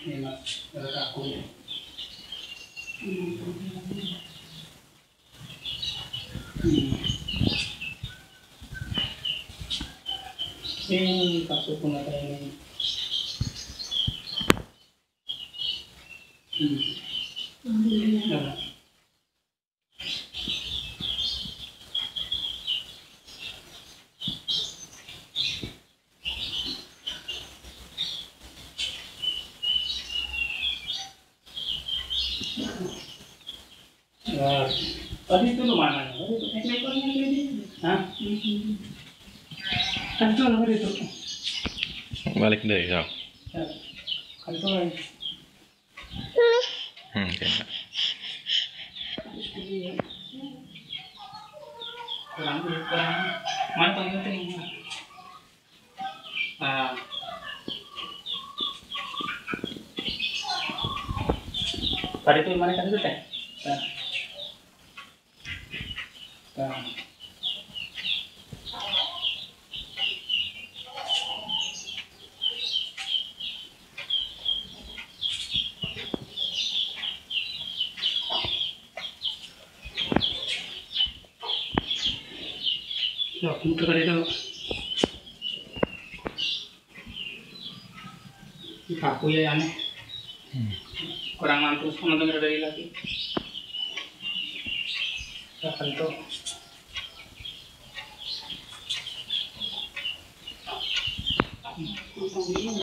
Enak, aku ya. Ini pasok ko na tayo ngayon. Tadi itu lumayan. Tadi itu ini. Hah? Kan itu apa itu? Balik deh ya. Kan itu lagi. Kayaknya. Kurang. Mana panggil itu? Tadi itu mana kan itu teh? Loh, muter kali itu. Aku ya aneh. Kurang mantul sama denger dari lagi. Ya tentu.